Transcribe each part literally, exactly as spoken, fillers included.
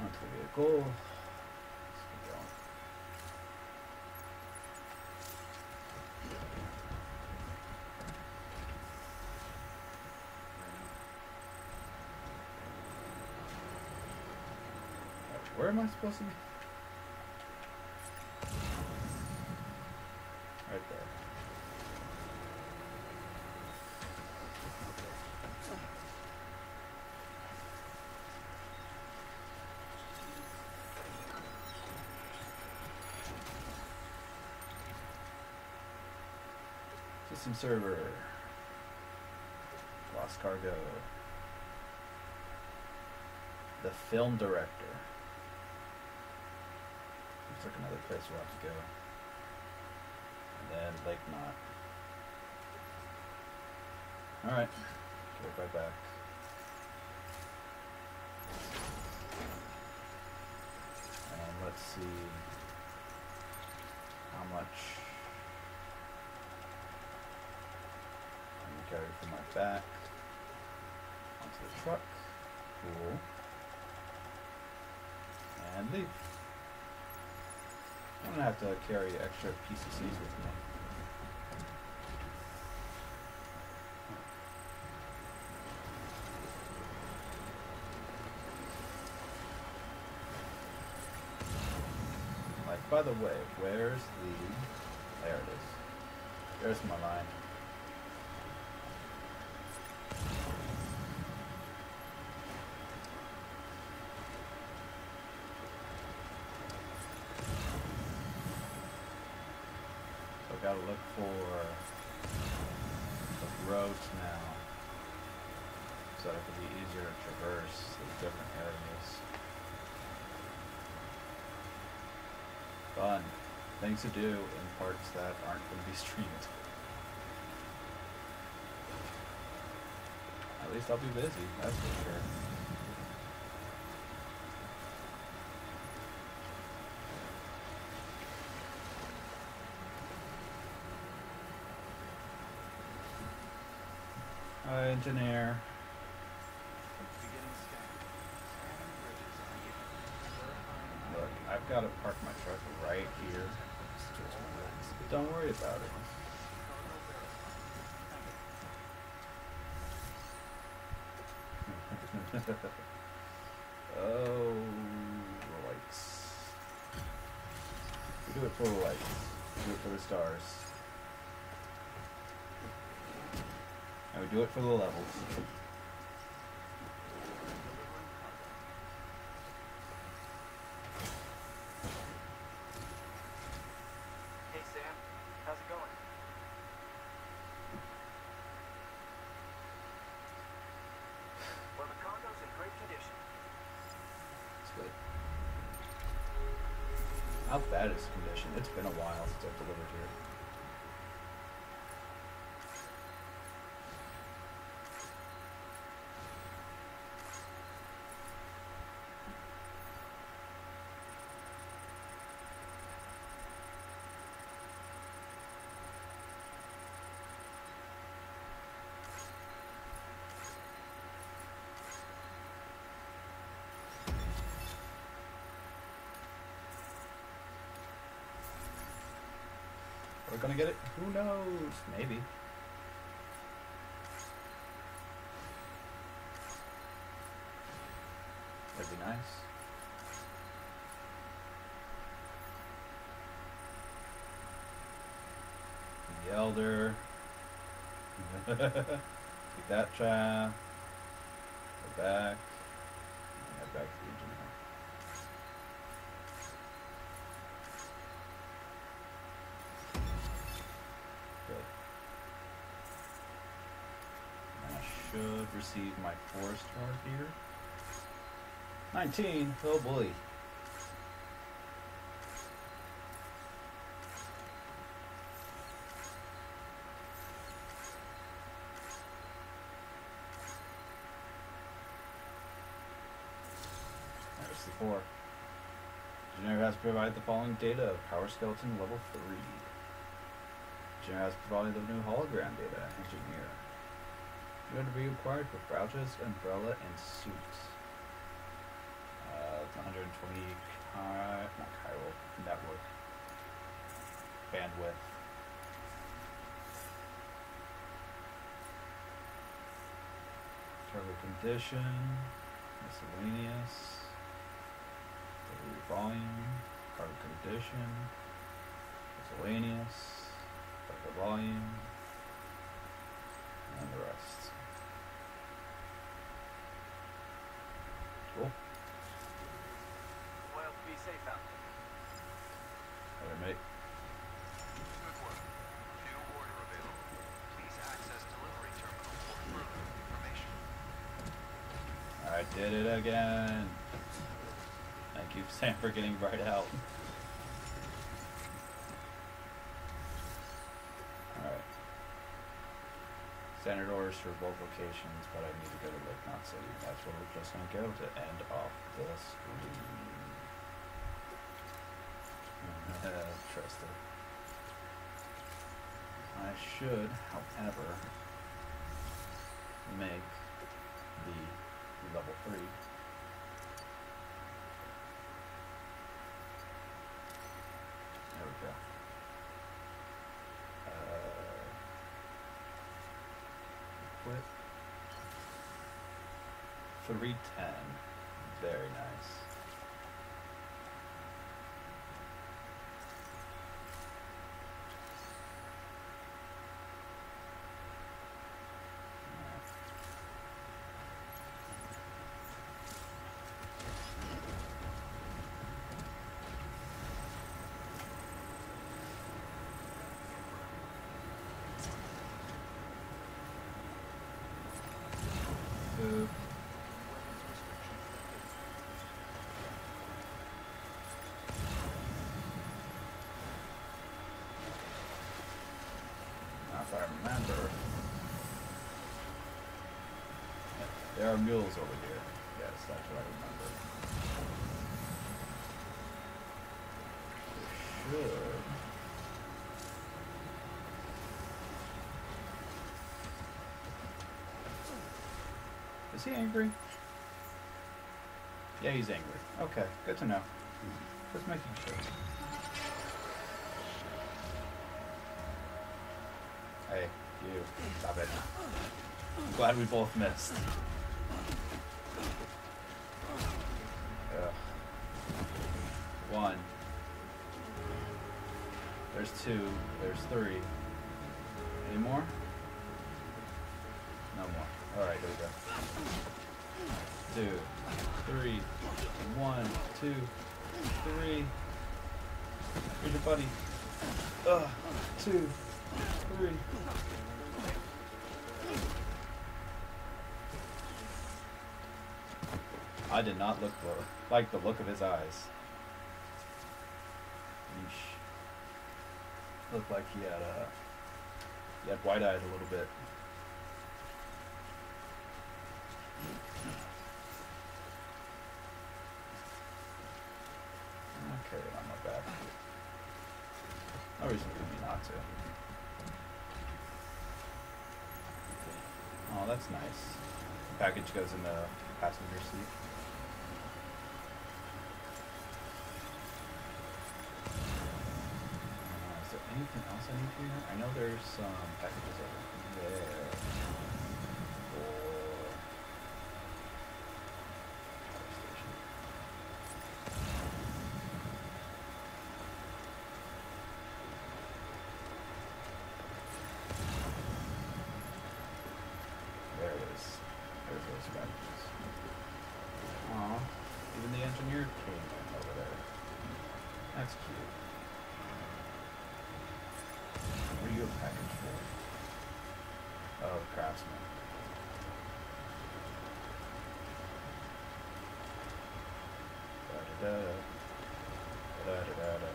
Onto the vehicle. Let's get going. Where am I supposed to be? Right there. System server. Lost cargo. The film director. Looks like another place we'll have to go. And then Lake Knot. Alright. Go right back. And let's see how much I'm gonna carry from my back onto the truck. Cool. And leave. I'm gonna have to carry extra P C Cs with me. Like, by the way, where's the... There it is. There's my line. Gotta look for the roads now, so it can be easier to traverse the different areas. Fun. Things to do in parts that aren't going to be streamed. At least I'll be busy, that's for sure. Hi, engineer. Look, I've got to park my truck right here. Don't worry about it. Oh, the lights. We do it for the lights. We do it for the stars. And we do it for the levels. Hey Sam, how's it going? Well, the condo's in great condition. It's good. How bad is the condition? It's been a while since I've delivered here. Are we gonna get it? Who knows? Maybe. That'd be nice. The Elder. Take that chaff. Go back. And head back to the engineer. Should receive my four star here. nineteen. Oh boy. There's the four. Engineer has provided the following data of power skeleton level three. Engineer has provided the new hologram data. Engineer. Going to be required for Grouch's umbrella and suits. Uh, it's one hundred bandwidth. Cargo condition, miscellaneous, delivery volume, cargo condition, miscellaneous, cargo volume, and the rest. Cool. Well, be safe out there. Alright, mate. Good work. New order available. Please access delivery terminal for further information. I did it again. Thank you, Sam, for getting right out. Alright. Standard orders for both locations, but I need to go to Lake Knot City. That's where we're just going to go to end off the screen. Uh, trust it. I should, however, make the level three. There we go. Uh, quit. three ten. Very nice. Boop. Now, if I remember, there are mules over here. Yes, that's what I remember. There should. Is he angry? Yeah, he's angry. Okay, good to know. Just making sure. Hey, you. Stop it. I'm glad we both missed. Ugh. One. There's two. There's three. Any more? No more. Alright, here we go. Two, three, one, two, three. Here's your buddy. Ugh, two, three. I did not look low. Like the look of his eyes. Yeesh. Looked like he had uh he had white eyed a little bit. Okay, I'm not bad. No reason for me not to. Oh, that's nice. The package goes in the passenger seat. Uh, is there anything else I need here? I know there's some packages over there. For power station. There it is. There's those packages. Aw, even the engineer came in over there. That's cute. What are you a package for? Oh, craftsman. Da da da da da da da.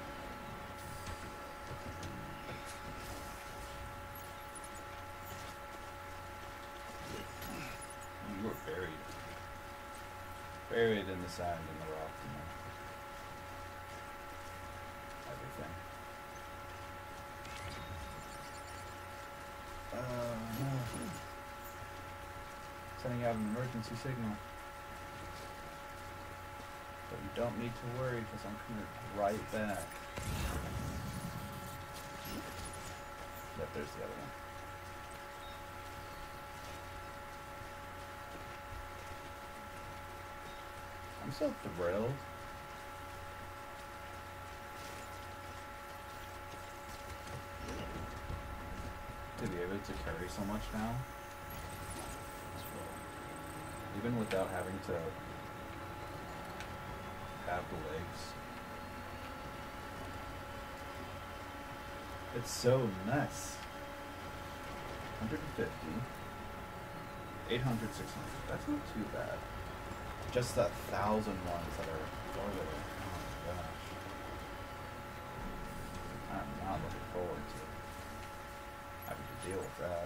You were buried. Buried in the sand and the rock, you know. Everything. Uh, no. Sending out an emergency signal. But you don't need to worry because I'm coming right back. Yep, there's the other one. I'm so thrilled. To be able to carry so much now. Even without having to have the legs. It's so nice. one hundred fifty. eight hundred, six hundred. That's not too bad. Just that thousand ones that are farther. Oh my gosh. I'm not looking forward to having to deal with that.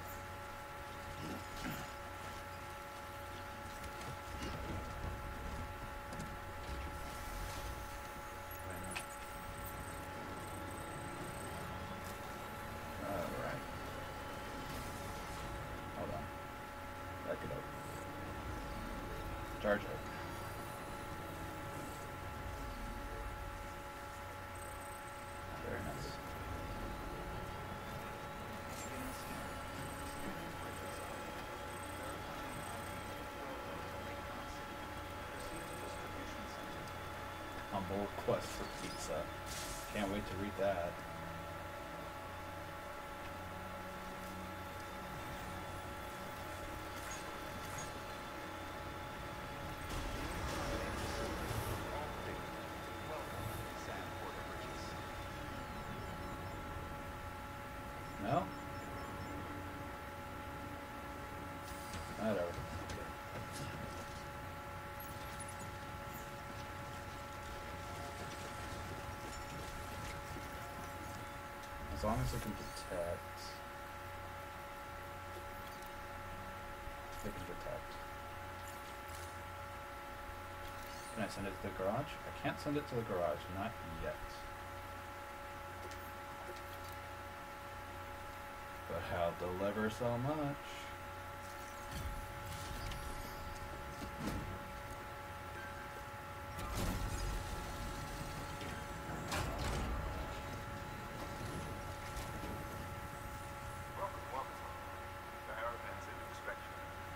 Alright. Hold on. Back it up. Charge up. Very nice. Humble quest for pizza. Can't wait to read that. No? Whatever. As long as it can detect. It can detect. Can I send it to the garage? I can't send it to the garage, not yet. But I'll deliver so much. Welcome, welcome. The Harapan's in inspection.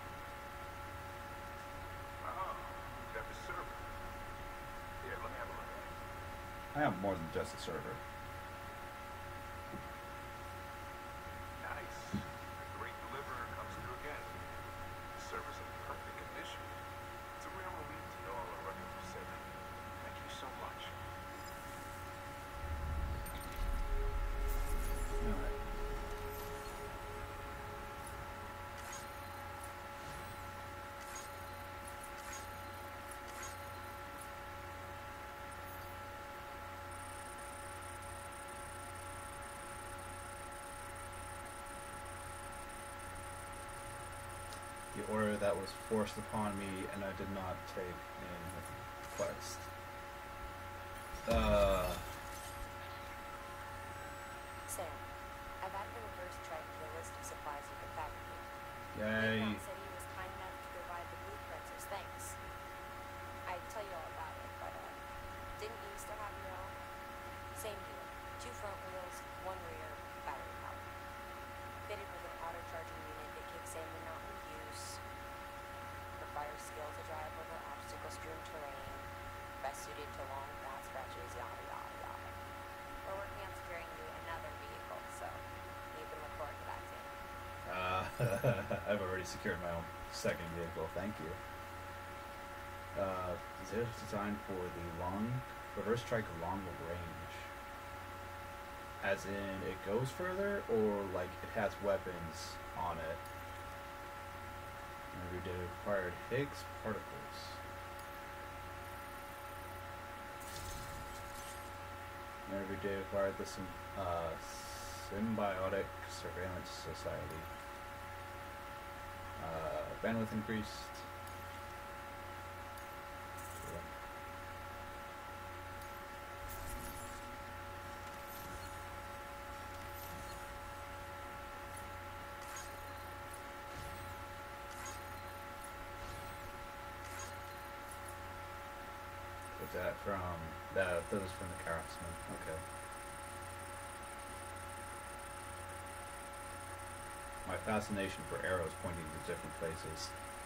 Oh, you got the server. Here, let me have a look at it. I have more than just a server. Nice. The great deliverer comes through again. The server's in perfect condition. It's a real relief to know all our records are safe. Thank you so much. Alright. The order that was forced upon me and I did not take in quest. Uh, Sam, I've added a reverse trike to the list of supplies you can fabricate. yay. Leon said he was kind enough to provide the blueprints as thanks. I'd tell you all about it, but uh, didn't you still have your own? Same deal. Two front wheels, one rear, battery power. Fitted with an auto charging unit that kicks in when not in use. Requires skill to drive over obstacle-strewn terrain. Best suited to long grass stretches, yada yada yada. We're working on securing you another vehicle, so you can look forward to that too. Uh, I've already secured my own second vehicle, thank you. Uh, is it designed for the long, reverse trike long range? As in, it goes further, or like it has weapons on it? Every day required Higgs particles. Every day acquired the sym uh, Symbiotic Surveillance Society. Uh, bandwidth increased. Yeah. Was that from that? That was from the craftsman. Okay. my fascination for arrows pointing to different places.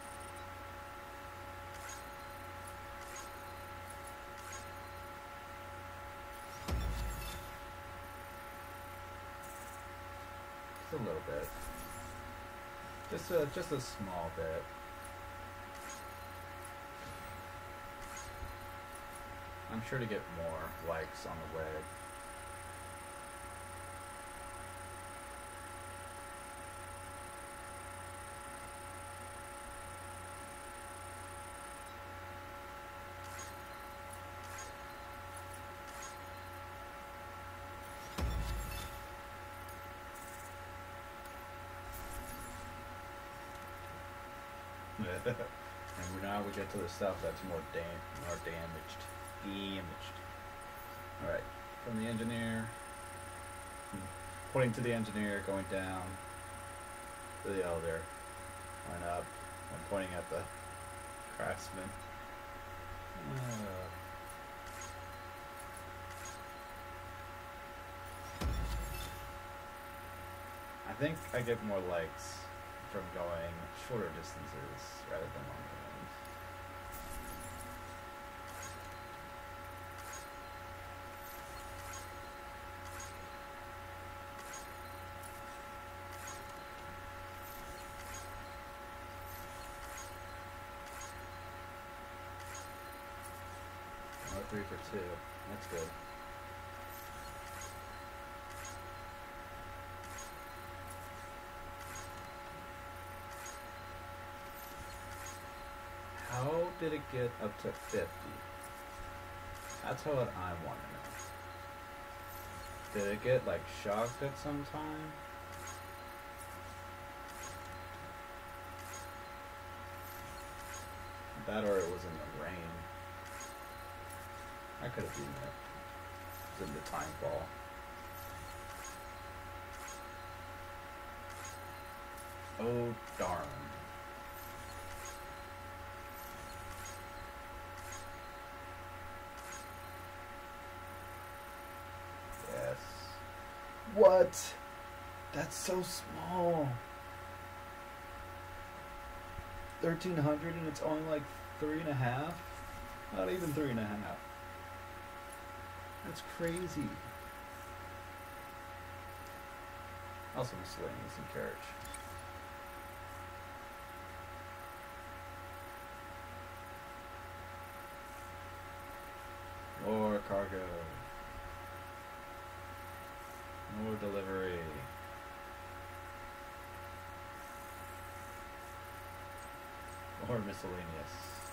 Just a little bit. Just a just a small bit. I'm sure to get more likes on the way. And now we get to the stuff that's more dam more damaged. Damaged. Alright. From the engineer. Pointing to the engineer, going down to the elder. Going up. And pointing at the craftsman. Uh. I think I get more likes from going shorter distances rather than longer ones. Another three for two. That's good. How did it get up to fifty? That's what I want to know. Did it get, like, shocked at some time? That or it was in the rain. I could have seen it. It was in the time fall. Oh, darn. Yes. What? That's so small. thirteen hundred and it's only like three and a half? Not even three and a half. That's crazy. Also miscellaneous and carriage. More cargo. More delivery. More miscellaneous.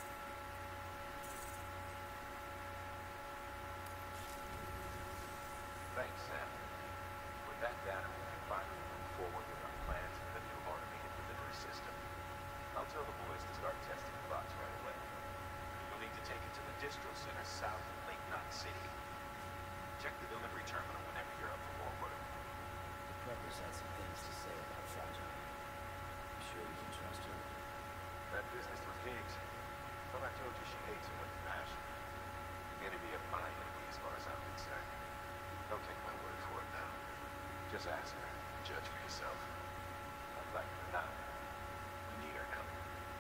Thanks, Sam. With that data, we can finally move forward with our plans for the new automated delivery system. I'll tell the boys to start testing the box right away. You'll need to take it to the distro center south of Lake Knot City. Check the delivery terminal whenever you're up for more work. The preppers had some things to say about Fragile. I'm sure we can trust her. That business with Higgs. Thought I told you she hates him with passion. Enemy of my enemy as far as I'm concerned. Don't take my word for it now. Just ask her. Judge for yourself. I'd like her or not. We need her now.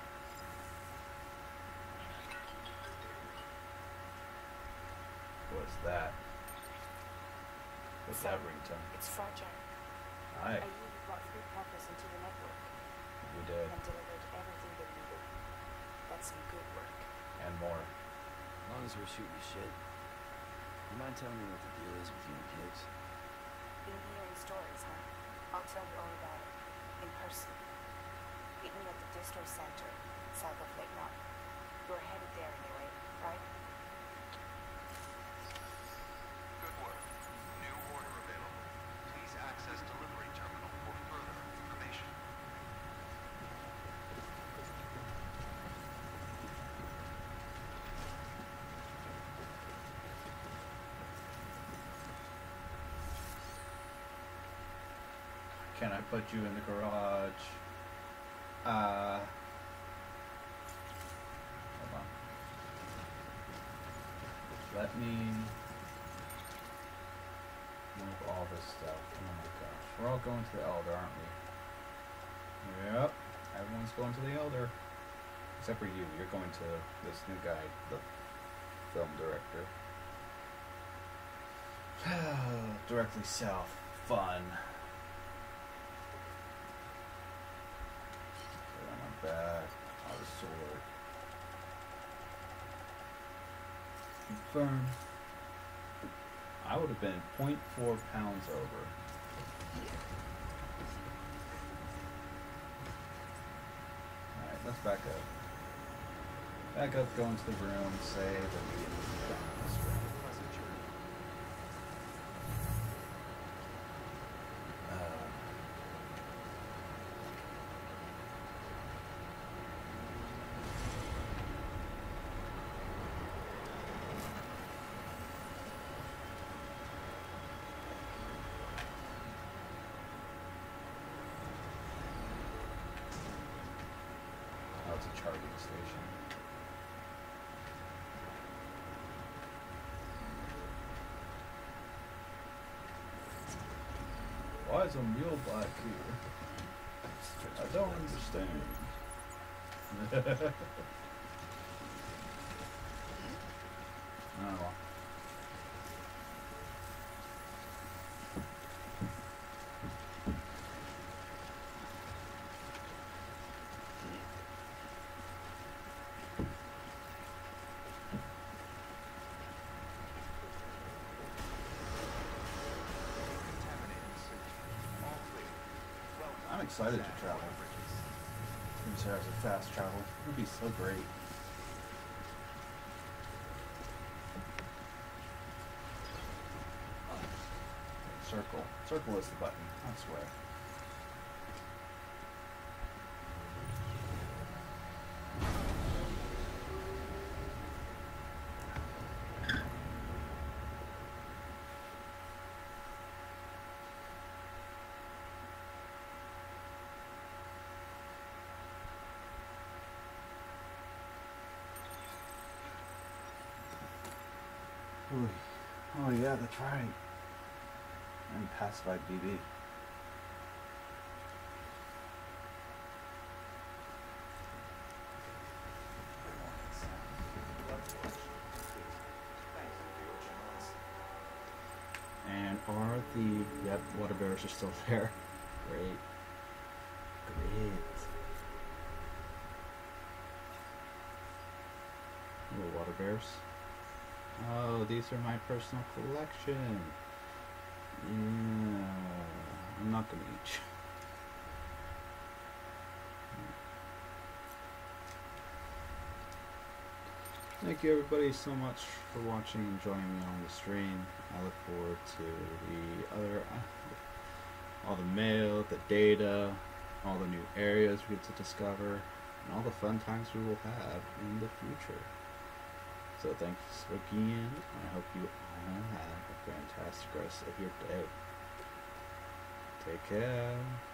What's that? What's that ringtone? It's Fragile. Hi. I used brought three preppers into the network We did. and delivered everything they needed. That's some good work. And more. As long as we're shooting shit. You mind telling me what the deal is with you and kids? Been hearing stories, huh? I'll tell you all about it. In person. Meet me at the distro center, south of Lake Knot. We're headed there anyway, right? Good work. New order available. Please access delivery terminal for further information. Can I put you in the garage? Uh. Hold on. Let me move all this stuff. Oh my gosh. We're all going to the Elder, aren't we? Yep. Everyone's going to the Elder. Except for you. You're going to this new guy, the film director. Directly south. Fun. Get on my back. Out of sword. Confirm. I would have been zero point four pounds over. Alright, let's back up. Back up, go into the room, save, and we get done this room. Oh, it's a charging station. Why is a mule back here? I don't understand. Oh well. I'm excited to travel. Consider as a fast travel. It would be so great. Circle. Circle is the button, I swear. Ooh. Oh yeah, that's right. And pacified B B. And are the yep, water bears are still there. Great. Great. Little water bears. Oh, these are my personal collection. Yeah, I'm not gonna eat. Thank you everybody so much for watching and joining me on the stream. I look forward to the other, uh, all the mail, the data, all the new areas we get to discover, and all the fun times we will have in the future. So thanks again. I hope you all have a fantastic rest of your day. Take care.